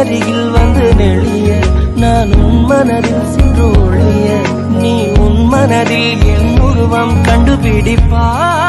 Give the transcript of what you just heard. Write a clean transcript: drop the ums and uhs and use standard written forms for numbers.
அருகில் வந்து நெளிய நான் உன் மனதில் சென்று ஒழிய நீ உன் மனதில் என் உருவம் கண்டுபிடிப்பாய்